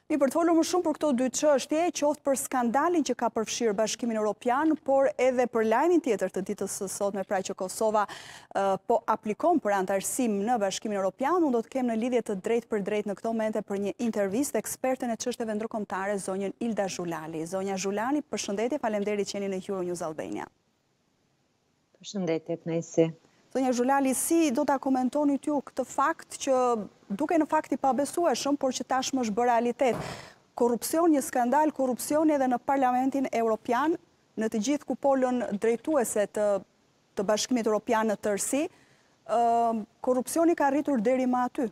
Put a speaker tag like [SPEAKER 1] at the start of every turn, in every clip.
[SPEAKER 1] Për të folur më shumë për këto dy çështje, qoftë për skandalin që ka përfshirë Bashkimin Evropian, por edhe për lajmin tjetër të ditës së sotme, pra që Kosova po aplikon për antarësim në Bashkimin Evropian, unë do të kem në lidhje të drejtë për drejtë në këto momente për një intervistë eksperten e çështjeve ndërkombëtare, zonjën Ilda Zhulali. Zonja Zhulali, përshëndetje, faleminderit që jeni në Euronews Albania.
[SPEAKER 2] Përshëndetje, Knajsi.
[SPEAKER 1] Zonja Zhulali, si do ta komentoni t'ju këtë fakt që duke në fakt i pabesueshëm, por që tashmë është bërë realitet. Korrupsion, një skandal korrupsioni edhe në Parlamentin Evropian, në të gjithë kupolën drejtuese të Bashkimit Evropian në tërësi, korrupsioni ka rritur deri më aty.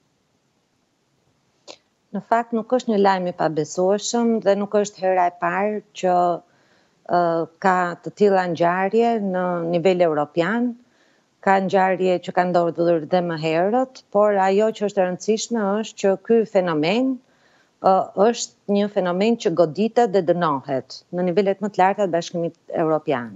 [SPEAKER 2] Në fakt nuk është një lajm i pabesueshëm dhe nuk është hera e parë që ka të tilla ngjarje në nivel evropian. Ka ngjarje që ka ndodhur dhe më herët, por ajo që është e rëndësishme është që ky fenomen është një fenomen që goditet dhe dënohet në nivelet më të larta të Bashkimit Evropian.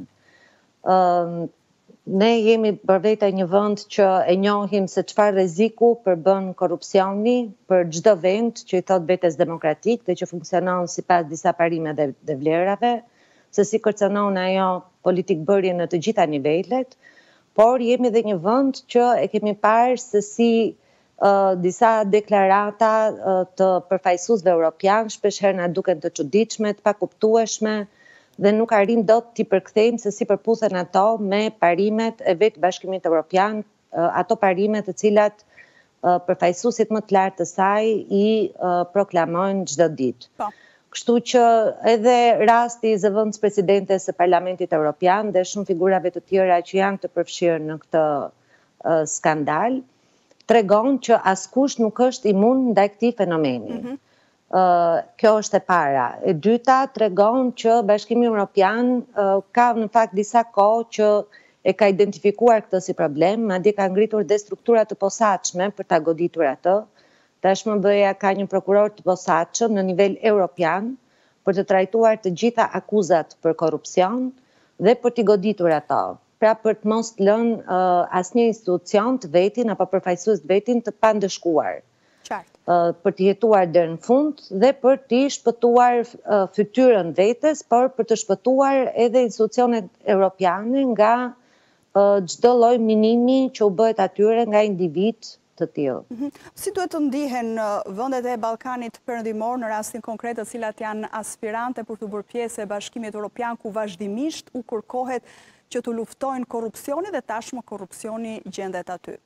[SPEAKER 2] Ne jemi përveç një vend që e njohim se çfarë rreziku përbën korrupsioni për çdo vend që i thot vetes demokratik dhe që funksionon sipas disa parimeve dhe vlerave, se si kërcënon ajo politikbërje në të gjitha nivelet. Por jemi dhe një vend që e kemi parë se si disa deklarata të përfaqësuesve evropian shpeshherë na duken të çuditshme, të pakuptueshme dhe nuk arrim dot t'i përkthejmë se si përputhen ato me parimet e vetë Bashkimit Evropian, ato parimet të cilat përfaqësuesit më të lartë të saj i proklamojnë çdo ditë. Kështu që edhe rasti i zëvendës presidentes së Parlamentit Evropian dhe shumë figurave të tjera që janë të përfshirë në këtë skandal, tregon që askush nuk është imun ndaj këtij fenomeni. Kjo është e para. E dyta tregon që Bashkimi Evropian ka në fakt disa kohë që e ka identifikuar këtë si problem, madje ka ngritur dhe struktura të posaçme për ta goditur atë. Tashmë BE-ja ka një prokuror të posaçëm në nivel evropian për të trajtuar të gjitha akuzat për korrupsion dhe për t'i goditur ato. Pra për të mos lënë asnjë institucion të vetin apo përfaqësues të vetin të pandëshkuar. Për të jetuar deri në fund dhe për t'i shpëtuar fytyrën vetes, por për të shpëtuar edhe institucionet evropiane nga çdo lloj minimi që u bëhet atyre nga individ të tillë.
[SPEAKER 1] Si duhet të ndihen vendet e Ballkanit Perëndimor në rastin konkret të cilat janë aspirante për të bërë pjesë e Bashkimit Evropian, ku vazhdimisht u kërkohet që të luftojnë korrupsionin dhe tashmë korrupsioni gjendet aty?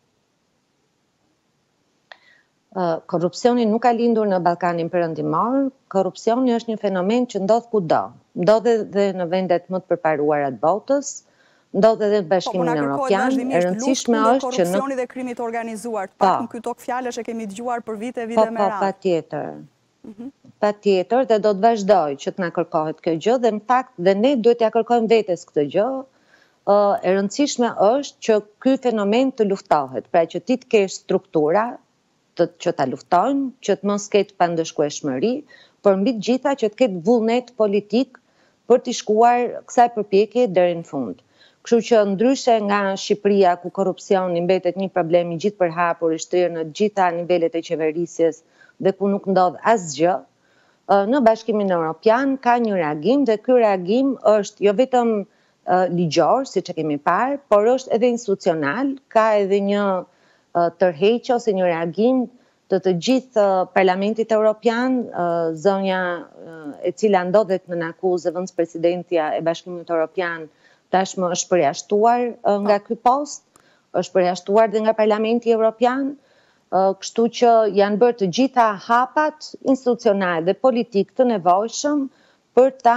[SPEAKER 2] Korrupsioni nuk ka lindur në Ballkanin Perëndimor, korrupsioni është një fenomen që ndodh kudo. Ndodh edhe në vendet më të përparuara të botës. Ndodh edhe në Bashkimin Evropian, e rëndësishme është që në
[SPEAKER 1] korrupsioni dhe krimit organizuar, pak në ky tokë fjalësh e kemi dëgjuar për vite me radhë.
[SPEAKER 2] Patjetër, dhe do të vazhdoj që të na kërkohet kjo gjë dhe në fakt dhe ne duhet t'ja kërkojmë vetes këtë gjë. E rëndësishme është që ky fenomen të luftohet, pra që ti të kesh struktura që ta luftojnë, që të mos ketë pandëshkueshmëri, por mbi të gjitha që të ketë vullnet politik për t'i shkuar kësaj përpjekje deri në fund. Kështu që ndryshe nga Shqipëria, ku korrupsioni mbetet një problem i gjithë përhapur, i shtrirë në gjitha nivelet e qeverisjes dhe ku nuk ndodh asgjë, në Bashkimin Evropian ka një reagim dhe ky reagim është jo vetëm ligjor, siç e kemi parë, por është edhe institucional, ka edhe një tërheqje ose një reagim të gjithë Parlamentit Evropian, zonja e cila ndodhet në akuzë zëvendës presidentja e Bashkimit Evropian tashmë është përjashtuar nga ky post, është përjashtuar dhe nga Parlamenti Evropian, kështu që janë bërë të gjitha hapat institucionale dhe politik të nevojshëm për t'i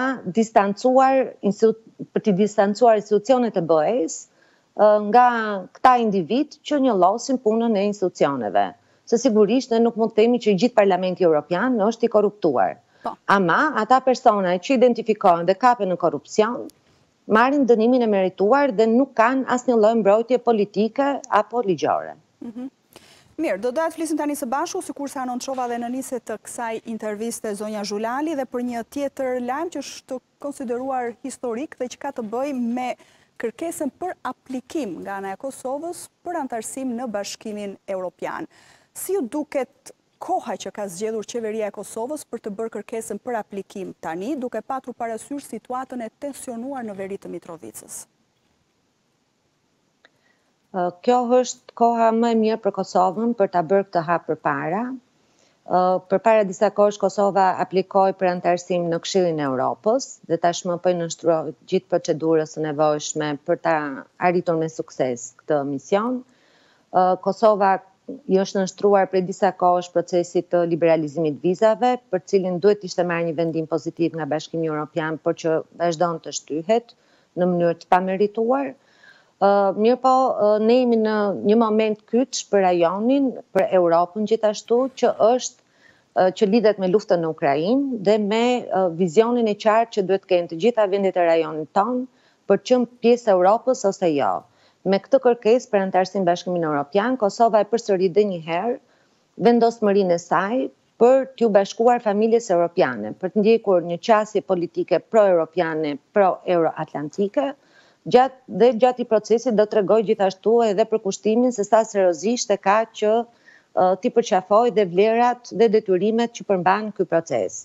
[SPEAKER 2] distancuar institucionet e BE-s nga këta individ që njollosin punën e institucioneve. Se sigurisht ne nuk mund të themi që gjithë Parlamenti Evropian është i korruptuar. Ama ata persona që identifikohen dhe kapen në korrupsion marrin dënimin e merituar dhe nuk kanë asnjë lloj mbrojtje politike apo ligjore.
[SPEAKER 1] Mirë, do të flisim tani së bashku, sikurse anonçova dhe në nisje të kësaj interviste zonja Zhulali dhe për një tjetër lajm që është konsideruar historik dhe që ka të bëjë me kërkesën për aplikim nga ana e Kosovës për antarësim në Bashkimin Evropian. Si ju duket koha që ka zgjedhur qeveria e Kosovës për të bërë kërkesën për aplikim tani, duke patur parasysh situatën e tensionuar në veri të Mitrovicës?
[SPEAKER 2] Kjo është koha më e mirë për Kosovën për ta bërë këtë hap përpara. Përpara disa kohësh Kosova aplikoi për anëtarësim në Këshillin e Europës dhe tashmë po i nënshtroi gjithë procedurës së nevojshme për ta arritur me sukses këtë mision. Kosova i është nënshtruar prej disa kohësh procesit të liberalizimit vizave, për cilin duhet ishte marrë një vendim pozitiv nga Bashkimi Evropian, por që vazhdon të shtyhet në mënyrë të pamerituar. Mirë po, ne jemi në një moment kyç për rajonin, për Europën gjithashtu, që lidhet me luftën në Ukrainë dhe me vizionin e qartë që duhet kenë të gjitha vendet e rajonit tonë për të qenë pjesë e Europës ose jo. Me këtë kërkesë për anëtarësim Bashkimin Evropian, Kosova e përsëri edhe një herë vendosmërinë e saj për t'u bashkuar familjes europiane, për të ndjekur një qasje politike pro-europiane, pro-euroatlantike, dhe gjatë i procesit do të tregoj gjithashtu edhe për kushtimin se sa seriozisht e ka që t'i përqafoj dhe vlerat dhe detyrimet që përmban ky proces.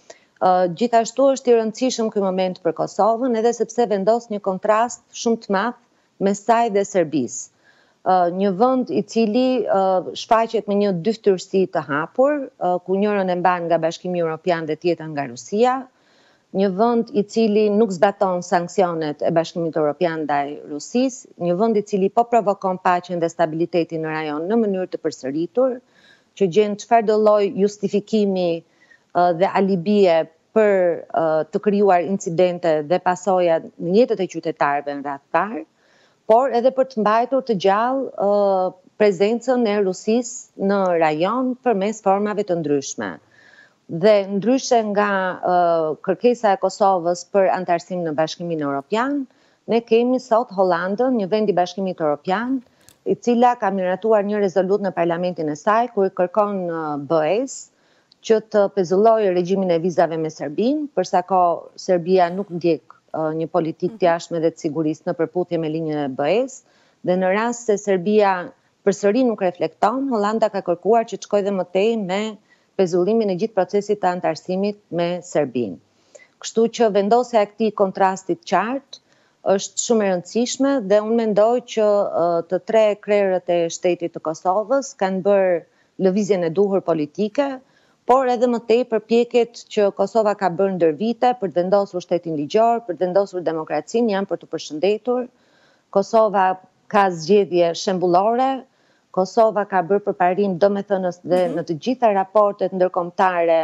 [SPEAKER 2] Gjithashtu është i rëndësishëm ky moment për Kosovën, edhe sepse vendos një kontrast shumë të madh mes saj dhe Serbisë. Një vend i cili shfaqet me një dyftyrsi të hapur, ku njërin e mban nga Bashkimi Evropian dhe tjetrën nga Rusia, një vend i cili nuk zbaton sanksionet e Bashkimit Evropian ndaj Rusisë, një vend i cili po provokon paqen dhe stabilitetin në rajon në mënyrë të përsëritur, që gjen çfarëdo lloj justifikimi dhe alibie për të krijuar incidente dhe pasoja në jetët e qytetarëve në radhë parë, por edhe për të mbajtur të gjallë prezencën e Rusisë në rajon përmes formave të ndryshme. Dhe ndryshe nga kërkesa e Kosovës për anëtarësim në Bashkimin Evropian, ne kemi sot Hollandën, një vend i Bashkimit Evropian, i cila ka miratuar një rezolutë në parlamentin e saj, ku i kërkon BE-s që të pezullojë regjimin e vizave me Serbinë, përsa Serbia nuk ndjek një politikë të jashtme dhe të sigurisë në përputhje me linjën e BE-s, dhe në rast se Serbia përsëri nuk reflekton, Holanda ka kërkuar që të shkojë dhe më tej me pezullimin e gjithë procesit të anëtarësimit me Serbinë. Kështu që vendosja e këtij kontrastit qartë është shumë e rëndësishme dhe unë mendoj që të tre krerët e shtetit të Kosovës kanë bërë lëvizjen e duhur politike, por edhe më tej përpjekjet që Kosova ka bërë ndër vite për të vendosur shtetin ligjor, për të vendosur demokracinë, janë për të përshëndetur. Kosova ka zgjedhje shembullore, Kosova ka bërë përparim domethënës dhe në të gjitha raportet ndërkombëtare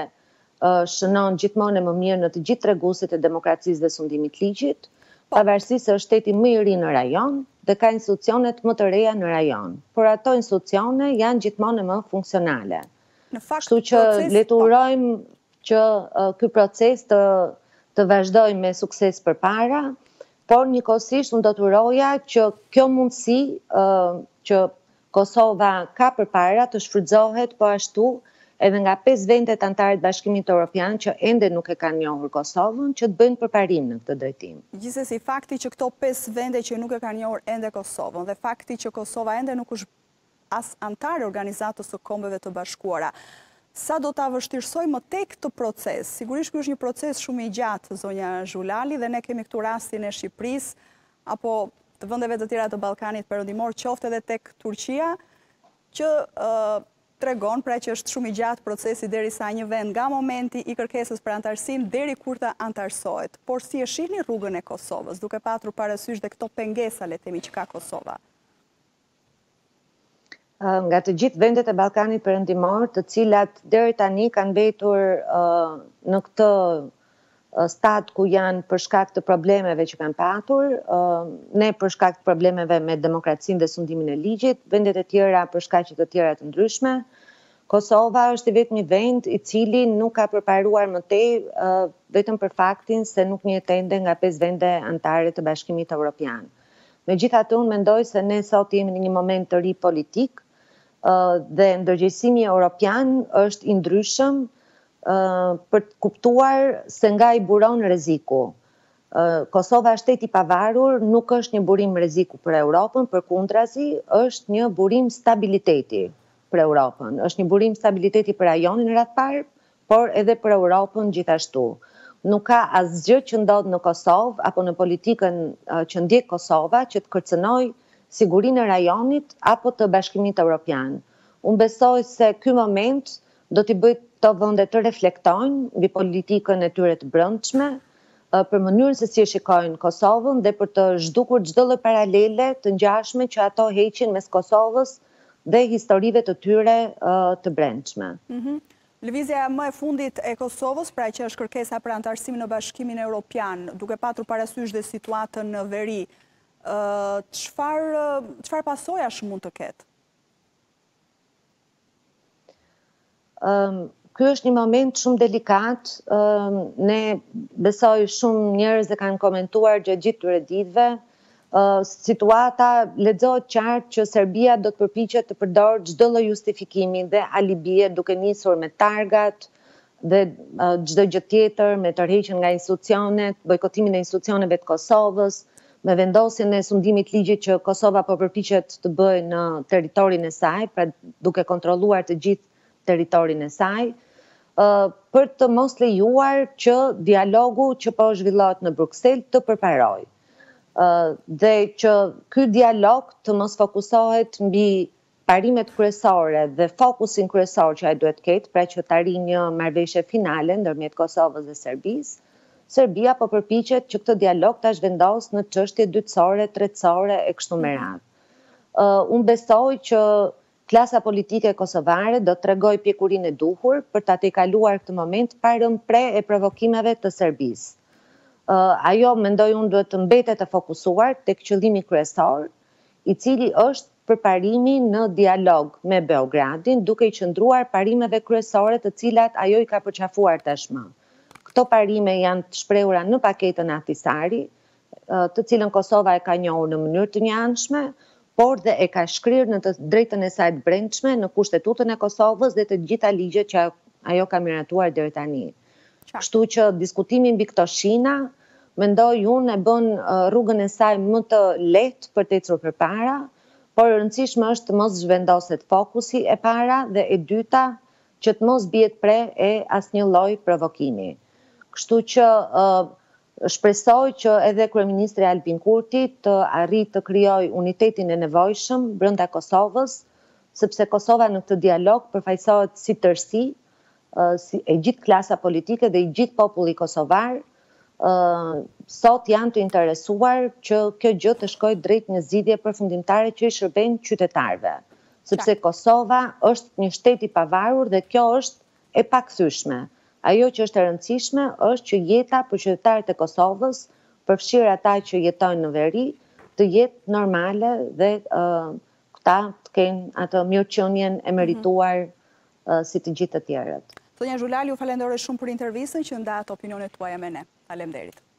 [SPEAKER 2] shënon gjithmonë më mirë në të gjithë treguesit e demokracisë dhe sundimit ligjit, pavarësisht se është shteti më i ri në rajon dhe ka institucionet më të reja në rajon, por ato institucione janë gjithmonë më funksionale. Kështu që le të urojmë që ky proces të vazhdojë me sukses përpara, por njëkohësisht unë do të uroja që kjo mundësi që Kosova ka përpara të shfrytëzohet po ashtu edhe nga 5 vendet anëtare të Bashkimit Evropian që ende nuk e kanë njohur Kosovën, që të bëjnë përparim në këtë drejtim.
[SPEAKER 1] Gjithsesi, fakti që këto 5 vende që nuk e kanë njohur ende Kosovën dhe fakti që Kosova ende nuk është as anëtare Organizatës së Kombeve të Bashkuara, sa do ta vështirësoj më tek këtë proces? Sigurisht ky është një proces shumë i gjatë, zonja Zhulali, dhe ne kemi këtu rastin e Shqipërisë apo të vendeve të tjera të Ballkanit Perëndimor, qoftë edhe tek Turqia, që tregon pra që është shumë i gjatë procesi derisa një vend nga momenti i kërkesës për anëtarësim deri kur të anëtarësohet. Por si e shihni rrugën e Kosovës, duke patur parasysh dhe këto pengesa, le të themi, që ka Kosova?
[SPEAKER 2] Nga të gjithë vendet e Ballkanit Perëndimor, të cilat deri tani kanë mbetur në këtë stat ku janë për shkak të problemeve që kanë patur, ne për shkak të problemeve me demokracinë dhe sundimin e ligjit, vendet e tjera për shkaqe të tjera të ndryshme. Kosova është i vetmi vend i cili nuk ka përparuar më tej vetëm për faktin se nuk njihet ende nga 5 vende anëtare të Bashkimit Evropian. Megjithatë, unë mendoj se ne sot jemi në një moment të ri politik dhe ndërgjegjësimi evropian është i ndryshëm për të kuptuar se nga i buron rreziku. Kosova, shteti i pavarur, nuk është një burim rreziku për Europën, përkundrazi, është një burim stabiliteti. për Europën. Është një burim stabiliteti për rajonin rreth parë, por edhe për Europën gjithashtu. Nuk ka asgjë që ndodh në Kosovë apo në politikën që ndjek Kosova që të kërcënojë sigurinë e rajonit apo të Bashkimit Evropian. Unë besoj se ky moment do t'i bëjë këto vende të reflektojnë mbi politikën e tyre të brendshme, për mënyrën se si e shikojnë Kosovën dhe për të zhdukur çdo lloj paralele të ngjashme që ato heqin mes Kosovës dhe historive të tyre të brendshme.
[SPEAKER 1] Lëvizja më e fundit e Kosovës, pra që është kërkesa për antarësimin në Bashkimin Evropian, duke patur parasysh dhe situatën në veri, çfarë pasojash mund të ketë?
[SPEAKER 2] Ky është një moment shumë delikat. Ne besoj shumë njerëz e kanë komentuar gjatë gjithë këtyre ditëve. Situata lexohet qartë që Serbia do të përpiqet të përdorë çdo lloj justifikimi dhe alibie duke nisur me targat dhe çdo gjë tjetër, me tërheqjen nga institucionet, bojkotimin e institucioneve të Kosovës, me vendosjen e sundimit ligjit që Kosova po përpiqet të bëjë në territorin e saj, pra duke kontrolluar të gjithë territorin e saj, për të mos lejuar që dialogu që po zhvillohet në Bruksel të përparojë. Dhe që ky dialog të mos fokusohet mbi parimet kryesore dhe fokusin kryesor që ai duhet ketë, pra që të arrijë një marrëveshje finale ndërmjet Kosovës dhe Serbisë. Serbia po përpiqet që këtë dialog ta zhvendosë në çështje dytësore, tretësore e kështu me radhë. Unë besoj që klasa politike kosovare do të tregojë pjekurinë e duhur për ta tejkaluar këtë moment pa rënë pre e provokimeve të Serbisë. Ajo, mendoj unë, duhet të mbetet të fokusuar tek qëllimi kryesor, i cili është përparimi në dialog me Beogradin, duke i qëndruar parimeve kryesore të cilat ajo i ka përqafuar tashmë. Këto parime janë të shprehura në paketën Ahtisari, të cilën Kosova e ka njohur në mënyrë të njëanshme, por dhe e ka shkrirë në të drejtën e saj të brendshme në Kushtetutën e Kosovës dhe të gjitha ligjet që ajo ka miratuar deri tani. Kështu që diskutimi mbi këto shina, mendoj unë, e bën rrugën e saj më të lehtë për të ecur përpara, por e rëndësishme është të mos zhvendoset fokusi e para dhe e dyta që të mos bie pre e asnjë lloj provokimi. Kështu që shpresoj që edhe kryeministri Albin Kurti të arrijë të krijojë unitetin e nevojshëm brenda Kosovës, sepse Kosova në këtë dialog përfaqësohet si tërësi, e gjithë klasa politike dhe i gjithë populli kosovar, sot janë të interesuar që kjo gjë të shkojë drejt një zgjidhje përfundimtare që i shërben qytetarëve, sepse Kosova është një shtet i pavarur dhe kjo është e pakthyeshme. Ajo që është e rëndësishme është që jeta për qytetarët e Kosovës, përfshirë ata që jetojnë në veri, të jetë normale dhe këta të kenë atë mirëqenien e merituar si të gjithë të tjerët.
[SPEAKER 1] Sonja Zhulali, ju falenderoj shumë për intervistën që ndat opinionet tuaja me ne. Faleminderit.